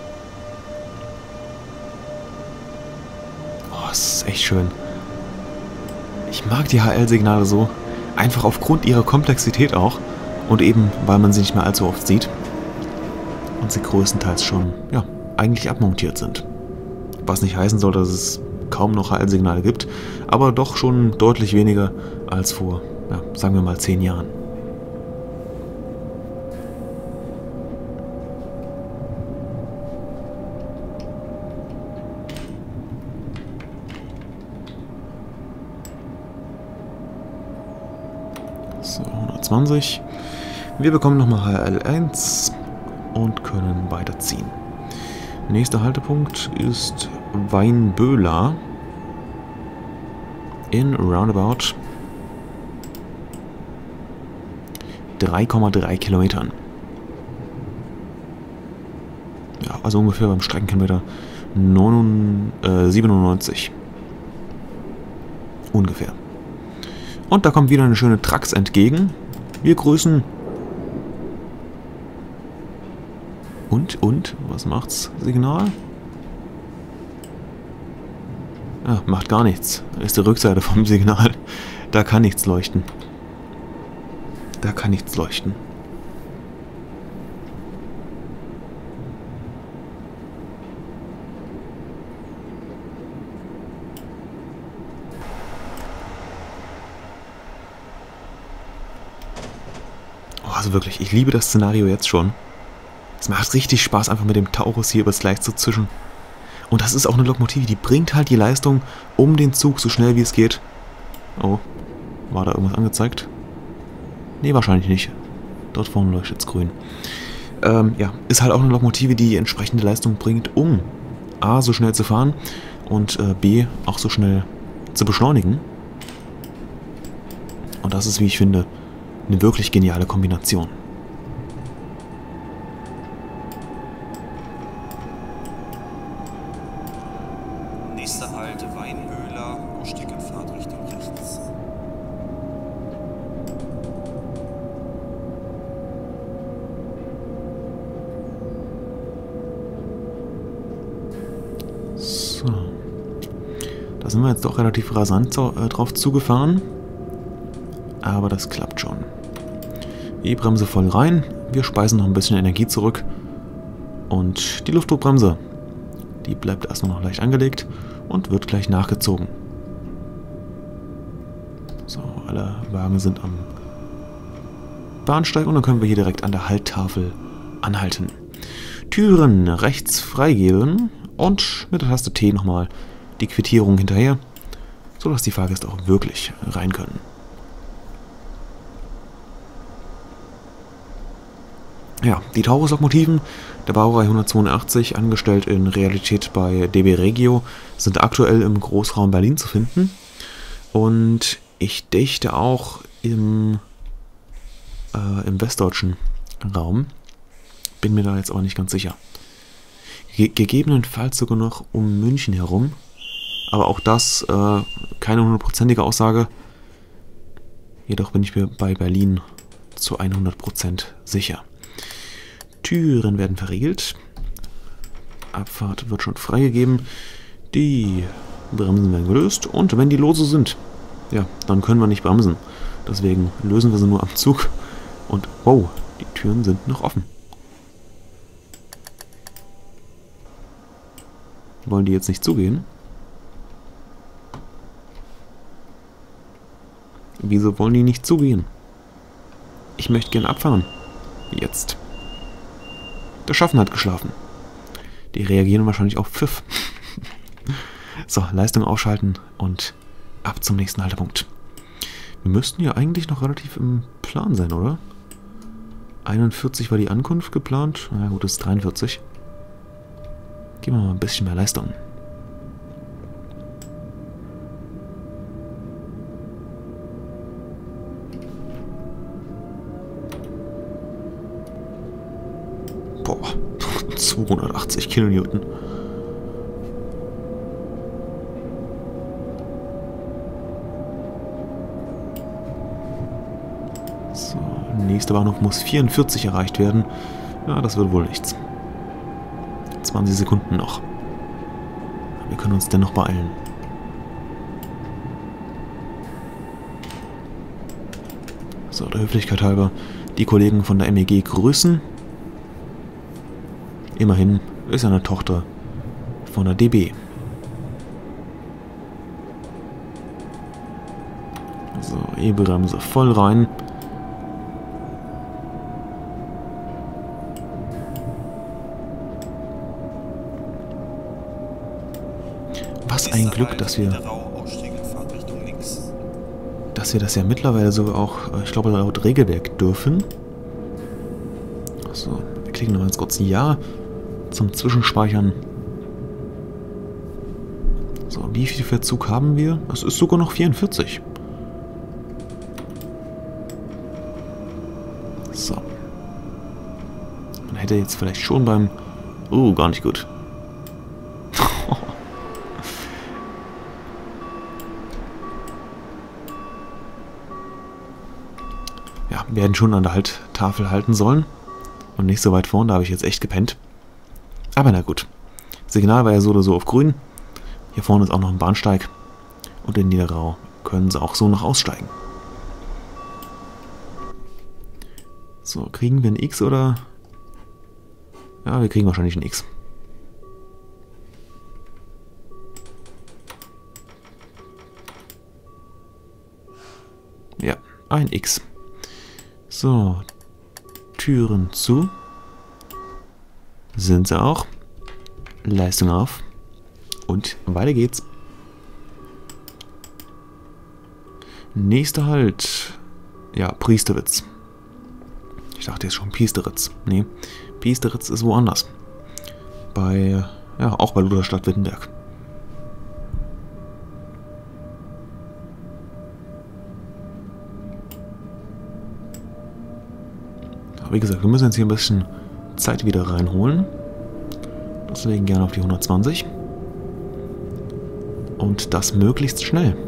Oh, es ist echt schön. Ich mag die HL-Signale so. Einfach aufgrund ihrer Komplexität auch. Und eben, weil man sie nicht mehr allzu oft sieht. Und sie größtenteils schon, ja, eigentlich abmontiert sind. Was nicht heißen soll, dass es kaum noch HL-Signale gibt, aber doch schon deutlich weniger als vor, ja, sagen wir mal 10 Jahren. So, 120. Wir bekommen nochmal HL1 und können weiterziehen. Nächster Haltepunkt ist Weinböhla in roundabout 3,3 Kilometern. Ja, also ungefähr beim Streckenkilometer 97. Ungefähr. Und da kommt wieder eine schöne Trax entgegen. Wir grüßen. Und? Was macht's? Signal? Ja, macht gar nichts. Ist die Rückseite vom Signal. Da kann nichts leuchten. Da kann nichts leuchten. Oh, also wirklich, ich liebe das Szenario jetzt schon. Es macht richtig Spaß, einfach mit dem Taurus hier übers Gleis zu zischen. Und das ist auch eine Lokomotive, die bringt halt die Leistung um den Zug so schnell wie es geht. Oh, war da irgendwas angezeigt? Nee, wahrscheinlich nicht. Dort vorne leuchtet es grün. Ja, ist halt auch eine Lokomotive, die entsprechende Leistung bringt, um A, so schnell zu fahren und B, auch so schnell zu beschleunigen. Und das ist, wie ich finde, eine wirklich geniale Kombination.
Nächster Halt Weinmöhler, Ausstieg in Fahrtrichtung rechts.
So. Da sind wir jetzt doch relativ rasant drauf zugefahren. Aber das klappt schon. E-Bremse voll rein. Wir speisen noch ein bisschen Energie zurück. Und die Luftdruckbremse, die bleibt erstmal noch leicht angelegt und wird gleich nachgezogen. So, alle Wagen sind am Bahnsteig und dann können wir hier direkt an der Halttafel anhalten. Türen rechts freigeben und mit der Taste T nochmal die Quittierung hinterher, sodass die Fahrgäste auch wirklich rein können. Ja, die Taurus-Lokomotiven der Baureihe 182, angestellt in Realität bei DB Regio, sind aktuell im Großraum Berlin zu finden. Und ich dächte auch im westdeutschen Raum. Bin mir da jetzt aber nicht ganz sicher. Gegebenenfalls sogar noch um München herum. Aber auch das keine hundertprozentige Aussage. Jedoch bin ich mir bei Berlin zu 100% sicher. Türen werden verriegelt. Abfahrt wird schon freigegeben. Die Bremsen werden gelöst. Und wenn die lose sind, ja, dann können wir nicht bremsen. Deswegen lösen wir sie nur am Zug. Und wow, die Türen sind noch offen. Wollen die jetzt nicht zugehen? Wieso wollen die nicht zugehen? Ich möchte gerne abfahren. Jetzt. Der Schaffner hat geschlafen. Die reagieren wahrscheinlich auf Pfiff. So, Leistung ausschalten und ab zum nächsten Haltepunkt. Wir müssten ja eigentlich noch relativ im Plan sein, oder? 41 war die Ankunft geplant. Na gut, das ist 43. Geben wir mal ein bisschen mehr Leistung. Boah, 280 Kilonewton. So, nächster Bahnhof muss 44 erreicht werden. Ja, das wird wohl nichts. 20 Sekunden noch. Wir können uns dennoch beeilen. So, der Höflichkeit halber die Kollegen von der MEG grüßen. Immerhin ist er eine Tochter von der DB. So, E-Bremse voll rein. Was ein Glück, dass wir das ja mittlerweile sogar auch, ich glaube, laut Regelwerk dürfen. So, wir klicken noch ganz kurz Ja zum Zwischenspeichern. So, wie viel Verzug haben wir? Es ist sogar noch 44. So. Man hätte jetzt vielleicht schon beim... gar nicht gut. Ja, wir hätten schon an der Tafel halten sollen. Und nicht so weit vorne, da habe ich jetzt echt gepennt. Aber na gut. Signal war ja so oder so auf grün. Hier vorne ist auch noch ein Bahnsteig. Und in Niederau können sie auch so noch aussteigen. So, kriegen wir ein X oder... Ja, wir kriegen wahrscheinlich ein X. Ja, ein X. So, Türen zu. Sind sie auch. Leistung auf. Und weiter geht's. Nächster Halt Ja, Priestewitz. Ich dachte jetzt schon Piesteritz. Nee, Piesteritz ist woanders. Auch bei Lutherstadt-Wittenberg. Aber wie gesagt, wir müssen jetzt hier ein bisschen Zeit wieder reinholen. Deswegen gerne auf die 120. Und das möglichst schnell.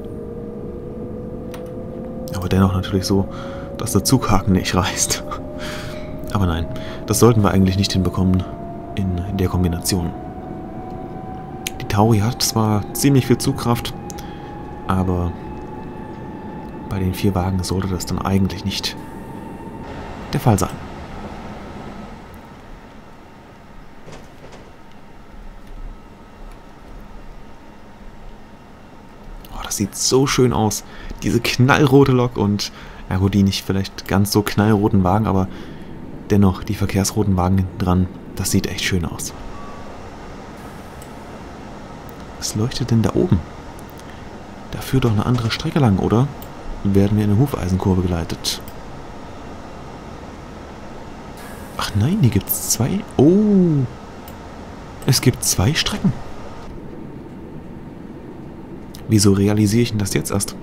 Aber dennoch natürlich so, dass der Zughaken nicht reißt. Aber nein, das sollten wir eigentlich nicht hinbekommen in der Kombination. Die Tauri hat zwar ziemlich viel Zugkraft, aber bei den 4 Wagen sollte das dann eigentlich nicht der Fall sein. Oh, das sieht so schön aus. Diese knallrote Lok und, ja gut, die nicht vielleicht ganz so knallroten Wagen, aber dennoch die verkehrsroten Wagen hinten dran. Das sieht echt schön aus. Was leuchtet denn da oben? Da führt doch eine andere Strecke lang, oder? Werden wir in eine Hufeisenkurve geleitet? Ach nein, hier gibt es 2. Oh! Es gibt 2 Strecken. Wieso realisiere ich denn das jetzt erst?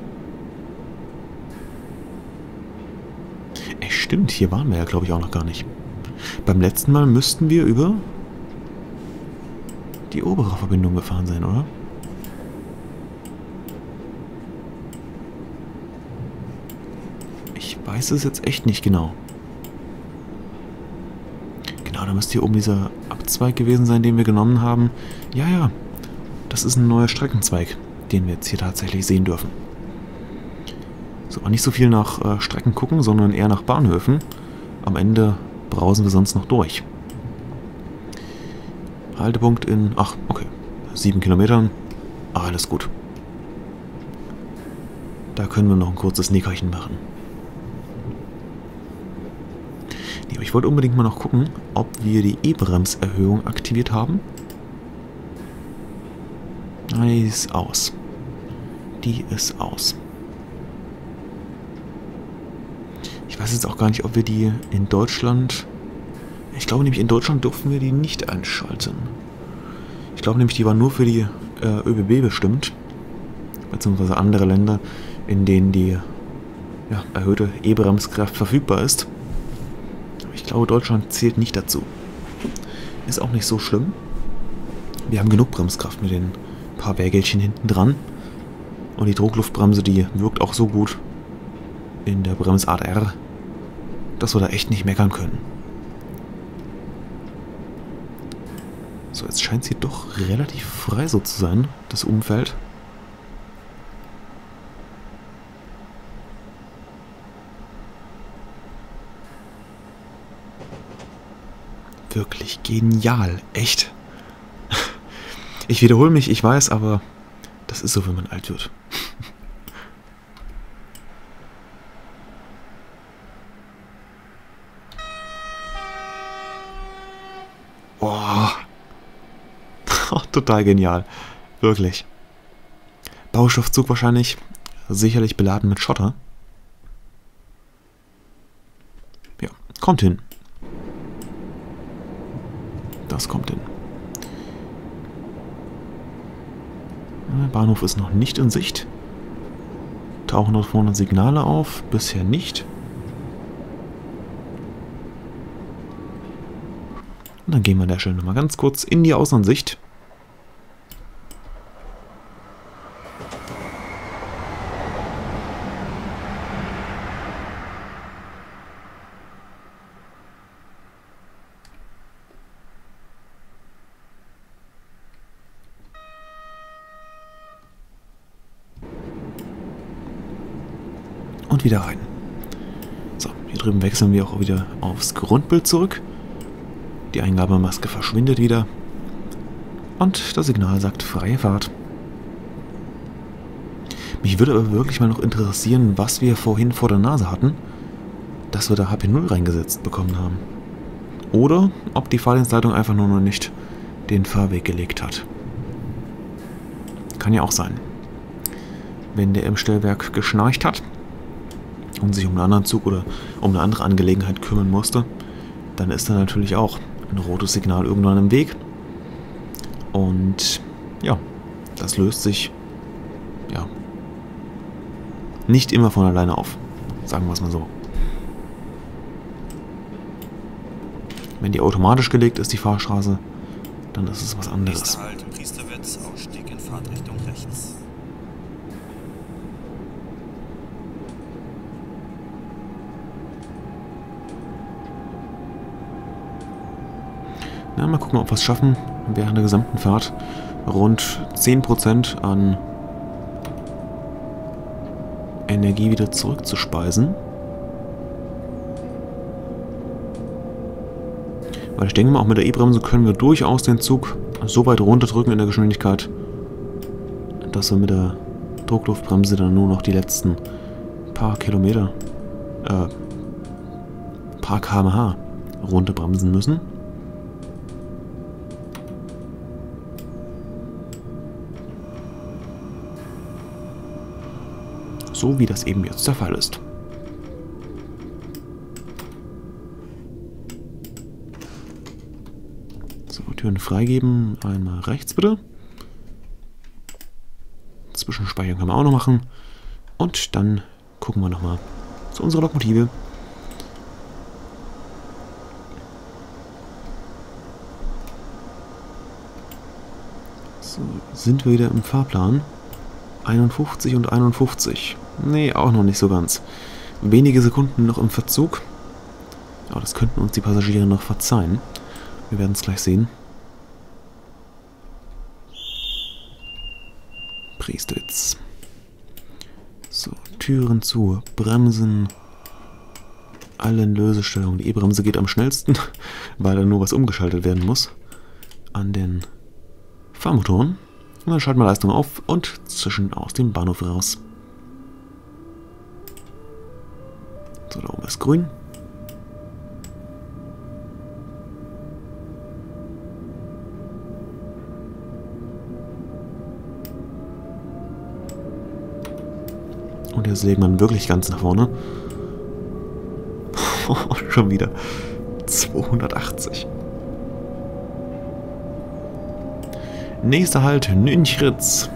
Stimmt, hier waren wir ja, glaube ich, auch noch gar nicht. Beim letzten Mal müssten wir über die obere Verbindung gefahren sein, oder? Ich weiß es jetzt echt nicht genau. Genau, da müsste hier oben dieser Abzweig gewesen sein, den wir genommen haben. Ja, ja, das ist ein neuer Streckenzweig, den wir jetzt hier tatsächlich sehen dürfen. So, nicht so viel nach Strecken gucken, sondern eher nach Bahnhöfen. Am Ende brausen wir sonst noch durch. Haltepunkt in, 7 Kilometern. Alles gut. Da können wir noch ein kurzes Nickerchen machen. Nee, aber ich wollte unbedingt mal noch gucken, ob wir die E-Bremserhöhung aktiviert haben. Die ist aus. Die ist aus. Ich weiß jetzt auch gar nicht, ob wir die in Deutschland... Ich glaube nämlich, in Deutschland durften wir die nicht einschalten. Ich glaube nämlich, die war nur für die ÖBB bestimmt. Beziehungsweise andere Länder, in denen die erhöhte E-Bremskraft verfügbar ist. Aber ich glaube, Deutschland zählt nicht dazu. Ist auch nicht so schlimm. Wir haben genug Bremskraft mit den paar Wägelchen hinten dran. Und die Druckluftbremse, die wirkt auch so gut in der Bremsart R, dass wir da echt nicht meckern können. So, jetzt scheint sie doch relativ frei so zu sein, das Umfeld. Wirklich genial, echt. Ich wiederhole mich, ich weiß, aber das ist so, wenn man alt wird. Oh. Total genial. Wirklich. Baustoffzug wahrscheinlich. Sicherlich beladen mit Schotter. Ja, kommt hin. Das kommt hin. Der Bahnhof ist noch nicht in Sicht. Tauchen dort vorne Signale auf. Bisher nicht. Und dann gehen wir an der Stelle nochmal ganz kurz in die Außenansicht. Und wieder rein. So, hier drüben wechseln wir auch wieder aufs Grundbild zurück. Die Eingabemaske verschwindet wieder. Und das Signal sagt freie Fahrt. Mich würde aber wirklich mal noch interessieren, was wir vorhin vor der Nase hatten, dass wir da HP0 reingesetzt bekommen haben. Oder ob die Fahrdienstleitung einfach nur noch nicht den Fahrweg gelegt hat. Kann ja auch sein. Wenn der im Stellwerk geschnarcht hat und sich um einen anderen Zug oder um eine andere Angelegenheit kümmern musste, dann ist da natürlich auch ein rotes Signal irgendwann im Weg. Und ja, das löst sich ja nicht immer von alleine auf. Sagen wir es mal so. Wenn die automatisch gelegt ist, die Fahrstraße, dann ist es was anderes.
Nächster Halt, Priesterwitz, Ausstieg in Fahrtrichtung rechts.
Na, mal gucken, ob wir es schaffen, während der gesamten Fahrt rund 10% an Energie wieder zurückzuspeisen. Weil ich denke mal, auch mit der E-Bremse können wir durchaus den Zug so weit runterdrücken in der Geschwindigkeit, dass wir mit der Druckluftbremse dann nur noch die letzten paar Kilometer, paar km/h runterbremsen müssen. So wie das eben jetzt der Fall ist. So, Türen freigeben. Einmal rechts bitte. Zwischenspeichern können wir auch noch machen. Und dann gucken wir nochmal zu unserer Lokomotive. So, sind wir wieder im Fahrplan. 51 und 51. Nee, auch noch nicht so ganz. Wenige Sekunden noch im Verzug. Aber das könnten uns die Passagiere noch verzeihen. Wir werden es gleich sehen. Priestwitz. So, Türen zu, Bremsen. Alle in Lösestellung. Die E-Bremse geht am schnellsten, weil da nur was umgeschaltet werden muss. An den Fahrmotoren. Und dann schalten wir Leistung auf und zischen aus dem Bahnhof raus. So, da oben ist grün. Und jetzt legen wir wirklich ganz nach vorne. Schon wieder 280. Nächster Halt, Nünchritz.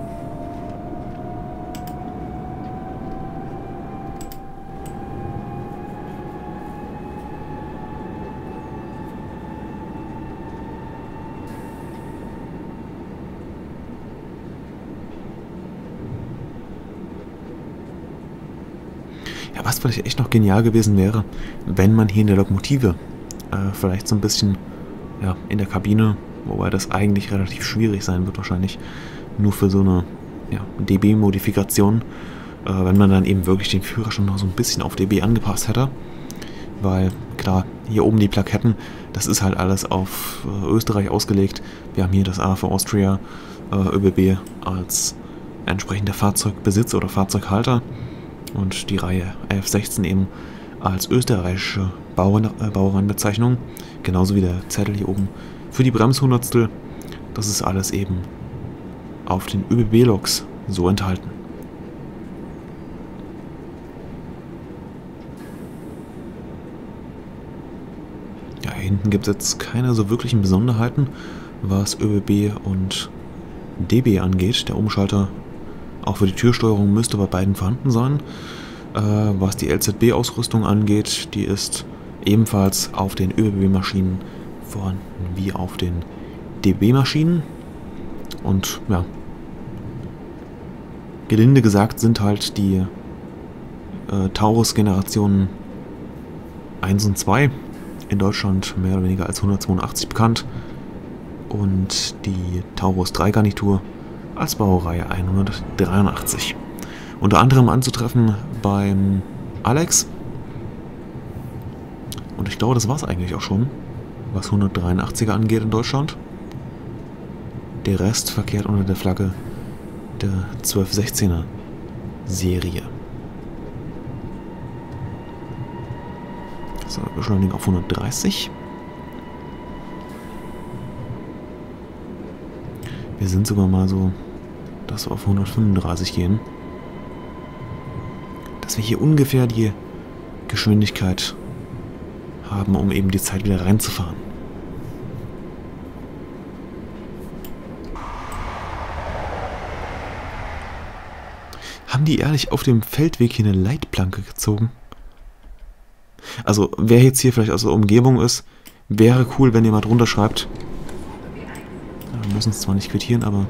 Ja, was vielleicht echt noch genial gewesen wäre, wenn man hier in der Lokomotive vielleicht so ein bisschen in der Kabine, wobei das eigentlich relativ schwierig sein wird wahrscheinlich, nur für so eine DB-Modifikation, wenn man dann eben wirklich den Führerstand noch so ein bisschen auf DB angepasst hätte. Weil, klar, hier oben die Plaketten, das ist halt alles auf Österreich ausgelegt. Wir haben hier das A für Austria, ÖBB als entsprechender Fahrzeugbesitzer oder Fahrzeughalter und die Reihe F16 eben als österreichische Baureihenbezeichnung, genauso wie der Zettel hier oben für die Bremshundertstel. Das ist alles eben auf den ÖBB-Loks so enthalten. Ja, hier hinten gibt es jetzt keine so wirklichen Besonderheiten, was ÖBB und DB angeht. Der Umschalter auch für die Türsteuerung müsste bei beiden vorhanden sein. Was die LZB-Ausrüstung angeht, die ist ebenfalls auf den ÖBB-Maschinen vorhanden wie auf den DB-Maschinen. Und ja, gelinde gesagt sind halt die Taurus-Generationen 1 und 2 in Deutschland mehr oder weniger als 182 bekannt und die Taurus 3 Garnitur als Baureihe 183. Unter anderem anzutreffen beim Alex. Und ich glaube, das war es eigentlich auch schon, was 183er angeht in Deutschland. Der Rest verkehrt unter der Flagge der 1216er Serie. So, beschleunigen auf 130. Wir sind sogar mal so, dass wir auf 135 gehen. Das dass wir hier ungefähr die Geschwindigkeit haben, um eben die Zeit wieder reinzufahren. Haben die ehrlich auf dem Feldweg hier eine Leitplanke gezogen? Also, wer jetzt hier vielleicht aus der Umgebung ist, wäre cool, wenn jemand drunter schreibt. Ja, wir müssen es zwar nicht quittieren, aber...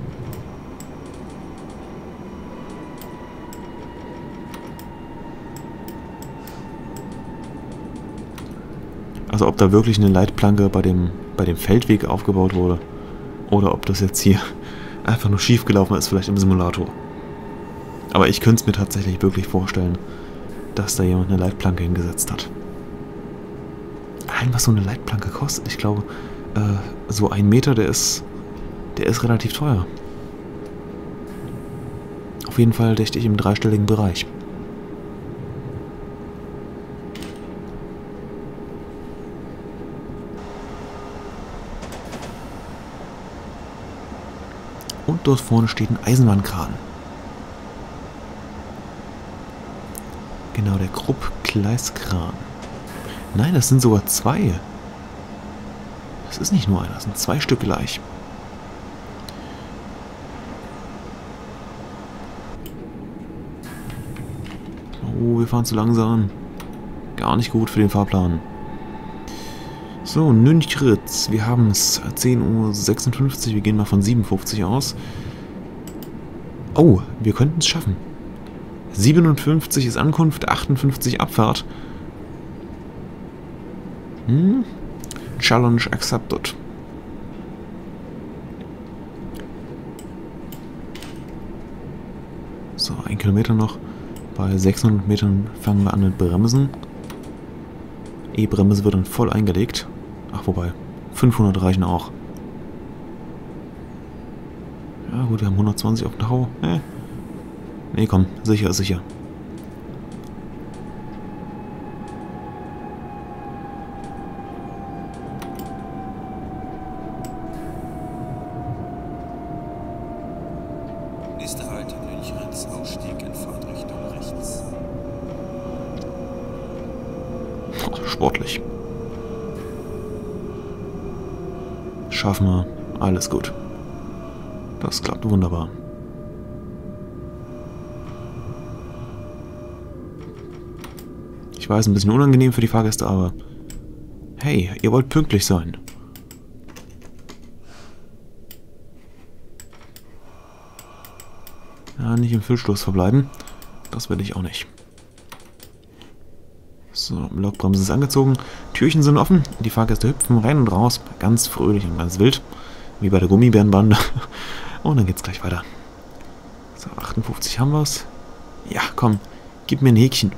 Also ob da wirklich eine Leitplanke bei dem Feldweg aufgebaut wurde. Oder ob das jetzt hier einfach nur schief gelaufen ist, vielleicht im Simulator. Aber ich könnte es mir tatsächlich wirklich vorstellen, dass da jemand eine Leitplanke hingesetzt hat. Allein was so eine Leitplanke kostet, ich glaube, so 1 Meter, der ist relativ teuer. Auf jeden Fall dächte ich im dreistelligen Bereich. Und dort vorne steht ein Eisenbahnkran. Genau, der Krupp-Gleiskran. Nein, das sind sogar 2. Das ist nicht nur einer, das sind 2 Stück gleich. Oh, wir fahren zu langsam. Gar nicht gut für den Fahrplan. So, Nünchritz. Wir haben es 10:56 Uhr. Wir gehen mal von 57 aus. Oh, wir könnten es schaffen. 57 ist Ankunft, 58 Abfahrt. Challenge accepted. So, 1 Kilometer noch. Bei 600 Metern fangen wir an mit Bremsen. E-Bremse wird dann voll eingelegt. Ach, wobei, 500 reichen auch. Ja gut, wir haben 120 auf dem Tacho. Nee, komm, sicher ist sicher.
Nächster Halt, Nünchritz, Ausstieg in Fahrtrichtung rechts.
Sportlich. Schaffen wir. Alles gut. Das klappt wunderbar. Ich weiß, ein bisschen unangenehm für die Fahrgäste, aber hey, ihr wollt pünktlich sein. Ja, nicht im Füllstoß verbleiben. Das will ich auch nicht. So, Lokbremse ist angezogen. Türchen sind offen. Die Fahrgäste hüpfen rein und raus. Ganz fröhlich und ganz wild. Wie bei der Gummibärenbande. Und dann geht's gleich weiter. So, 58 haben wir's. Ja, komm. Gib mir ein Häkchen.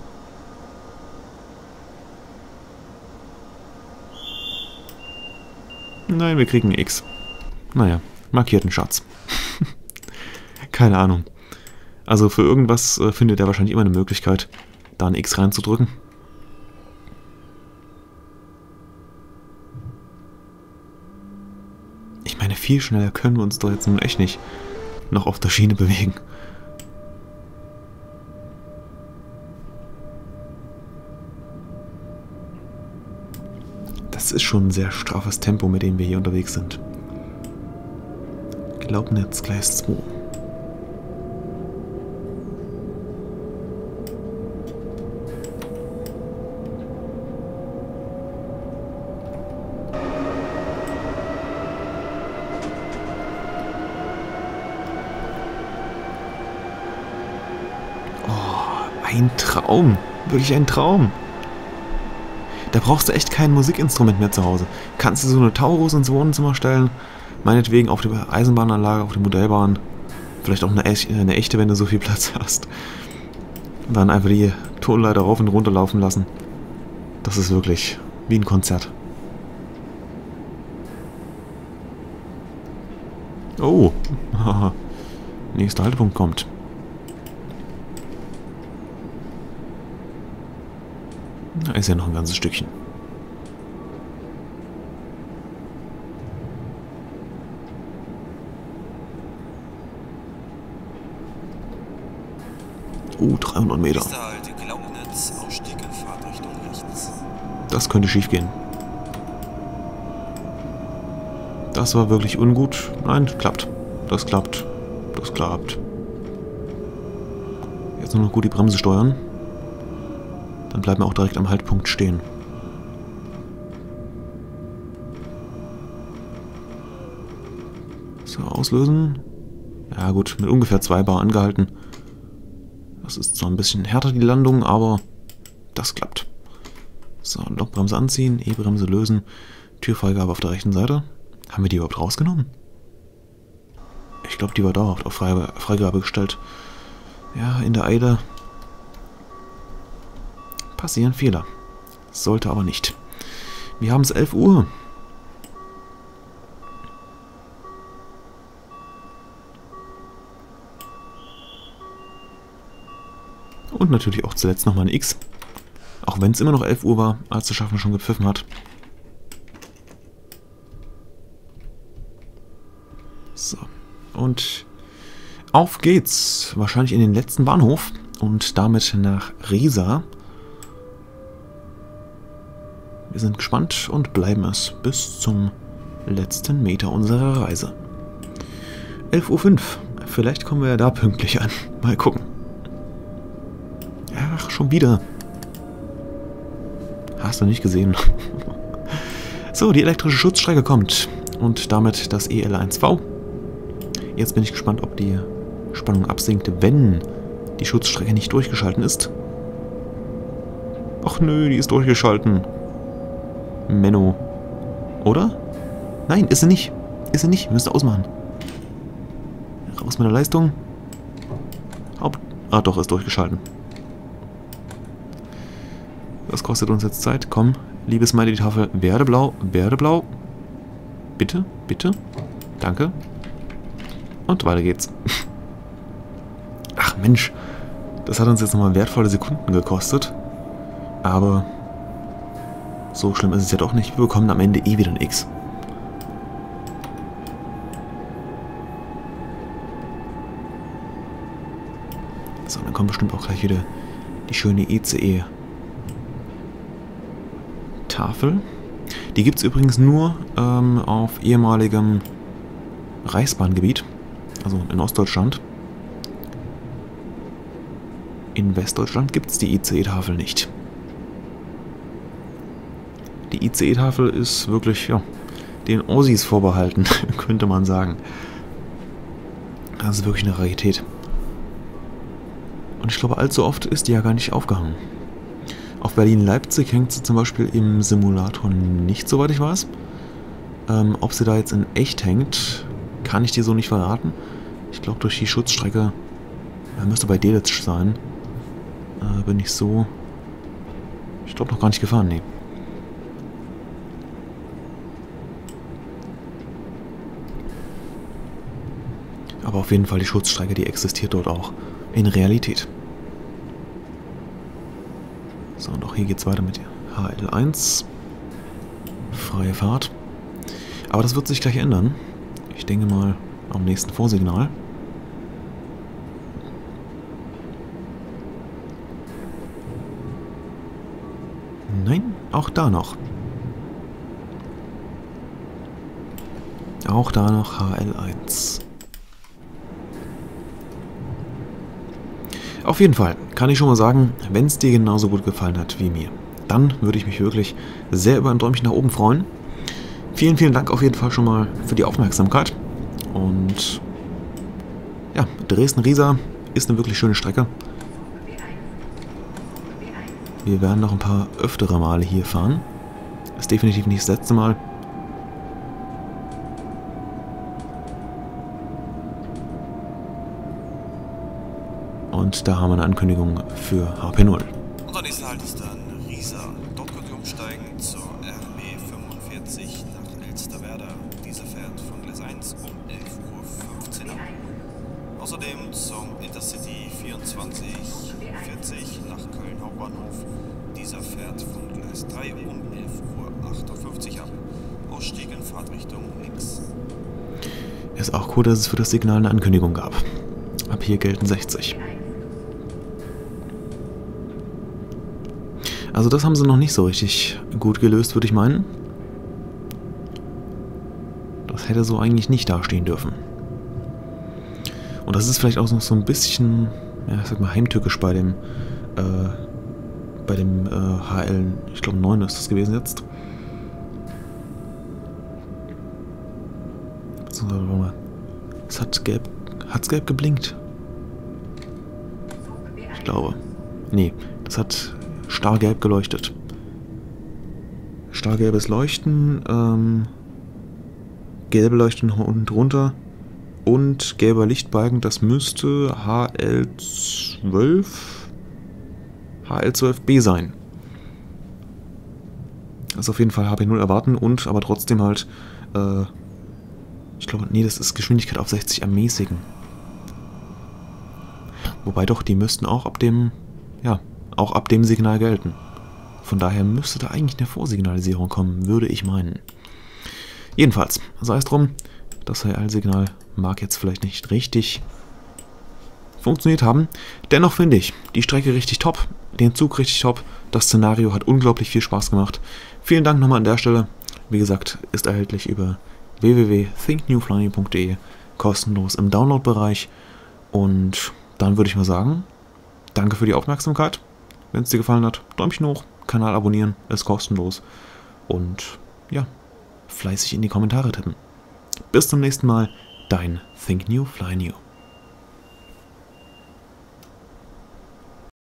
Nein, wir kriegen ein X. Naja, markierten Schatz. Keine Ahnung. Also für irgendwas findet er wahrscheinlich immer eine Möglichkeit, da ein X reinzudrücken. Ich meine, viel schneller können wir uns doch jetzt nun echt nicht noch auf der Schiene bewegen. Das ist schon ein sehr straffes Tempo, mit dem wir hier unterwegs sind. Glaubnetz Gleis 2. Ein Traum. Wirklich ein Traum. Da brauchst du echt kein Musikinstrument mehr zu Hause. Kannst du so eine Taurus ins Wohnzimmer stellen. Meinetwegen auf der Eisenbahnanlage, auf der Modellbahn. Vielleicht auch eine echte, wenn du so viel Platz hast. Und dann einfach die Tonleiter rauf und runter laufen lassen. Das ist wirklich wie ein Konzert. Oh. Nächster Haltepunkt kommt. Da ist ja noch ein ganzes Stückchen. Oh, 300 Meter.
Nächster Halt,
Das könnte schief gehen. Das war wirklich ungut. Nein, klappt. Das klappt. Das klappt. Jetzt nur noch gut die Bremse steuern. Dann bleiben wir auch direkt am Haltpunkt stehen. So, auslösen. Ja gut, mit ungefähr 2 Bar angehalten. Das ist zwar ein bisschen härter, die Landung, aber das klappt. So, Lokbremse anziehen, E-Bremse lösen, Türfreigabe auf der rechten Seite. Haben wir die überhaupt rausgenommen? Ich glaube, die war dauerhaft auf Freigabe gestellt. Ja, in der Eile passieren Fehler. Sollte aber nicht. Wir haben es 11 Uhr. Und natürlich auch zuletzt nochmal ein X. Auch wenn es immer noch 11 Uhr war, als der Schaffner schon gepfiffen hat. So. Und auf geht's. Wahrscheinlich in den letzten Bahnhof. Und damit nach Riesa. Wir sind gespannt und bleiben es bis zum letzten Meter unserer Reise. 11:05 Uhr. Vielleicht kommen wir ja da pünktlich an. Mal gucken. Ach, schon wieder. Hast du nicht gesehen. So, die elektrische Schutzstrecke kommt. Und damit das EL1V. Jetzt bin ich gespannt, ob die Spannung absinkt, wenn die Schutzstrecke nicht durchgeschalten ist. Ach nö, die ist durchgeschalten. Menno. Oder? Nein, ist sie nicht. Ist sie nicht. Müsste ausmachen. Raus mit der Leistung. Ah, doch, ist durchgeschalten. Das kostet uns jetzt Zeit. Komm, liebes Smiley-Tafel, werde blau, werde blau. Bitte, bitte. Danke. Und weiter geht's. Ach Mensch, das hat uns jetzt nochmal wertvolle Sekunden gekostet. Aber so schlimm ist es ja doch nicht. Wir bekommen am Ende eh wieder ein X. So, dann kommt bestimmt auch gleich wieder die schöne ECE-Tafel. Die gibt es übrigens nur auf ehemaligem Reichsbahngebiet. Also in Ostdeutschland. In Westdeutschland gibt es die ICE-Tafel nicht. Die ICE-Tafel ist wirklich, ja, den Ossis vorbehalten, könnte man sagen. Das ist wirklich eine Rarität. Und ich glaube, allzu oft ist die ja gar nicht aufgehangen. Auf Berlin-Leipzig hängt sie zum Beispiel im Simulator nicht, soweit ich weiß. Ob sie da jetzt in echt hängt, kann ich dir so nicht verraten. Ich glaube, durch die Schutzstrecke müsste bei Delitzsch sein. Bin ich so... Ich glaube, noch gar nicht gefahren, nee. Aber auf jeden Fall die Schutzstrecke, die existiert dort auch in Realität. So, und auch hier geht es weiter mit HL1. Freie Fahrt. Aber das wird sich gleich ändern. Ich denke mal am nächsten Vorsignal. Nein, auch da noch. Auch da noch HL1. Auf jeden Fall kann ich schon mal sagen, wenn es dir genauso gut gefallen hat wie mir, dann würde ich mich wirklich sehr über ein Däumchen nach oben freuen. Vielen, vielen Dank auf jeden Fall schon mal für die Aufmerksamkeit. Und ja, Dresden-Riesa ist eine wirklich schöne Strecke. Wir werden noch ein paar öftere Male hier fahren. Ist definitiv nicht das letzte Mal. Und da haben wir eine Ankündigung für HP0.
Unser nächster Halt ist dann Riesa. Dort könnt ihr umsteigen zur RB 45 nach Elsterwerda. Diese fährt von Gleis 1 um 11:15 Uhr ab. Außerdem zum Intercity 2440 nach Köln Hauptbahnhof. Dieser fährt von Gleis 3 um 11:58 Uhr ab. Ausstieg in Fahrtrichtung links.
Ist auch cool, dass es für das Signal eine Ankündigung gab. Ab hier gelten 60. Also das haben sie noch nicht so richtig gut gelöst, würde ich meinen. Das hätte so eigentlich nicht dastehen dürfen. Und das ist vielleicht auch noch so ein bisschen, ja, ich sag mal, heimtückisch bei dem HL, ich glaube 9 ist das gewesen jetzt. Beziehungsweise, warte mal. Es hat gelb geblinkt. Ich glaube. Nee, das hat starrgelb geleuchtet. Starrgelbes Leuchten, gelbe Leuchten nochmal unten drunter und gelber Lichtbalken, das müsste HL12B sein. Das ist auf jeden Fall HP0 erwarten und aber trotzdem halt, ich glaube, nee, das ist Geschwindigkeit auf 60 ermäßigen. Wobei doch, die müssten auch ab dem, ja, auch ab dem Signal gelten. Von daher müsste da eigentlich eine Vorsignalisierung kommen, würde ich meinen. Jedenfalls, sei es drum, das HL-Signal mag jetzt vielleicht nicht richtig funktioniert haben. Dennoch finde ich die Strecke richtig top, den Zug richtig top. Das Szenario hat unglaublich viel Spaß gemacht. Vielen Dank nochmal an der Stelle. Wie gesagt, ist erhältlich über www.thinknewflying.de, kostenlos im Download-Bereich. Und dann würde ich mal sagen, danke für die Aufmerksamkeit. Wenn es dir gefallen hat, Däumchen hoch, Kanal abonnieren, ist kostenlos. Und ja, fleißig in die Kommentare tippen. Bis zum nächsten Mal, dein Think New, Fly New.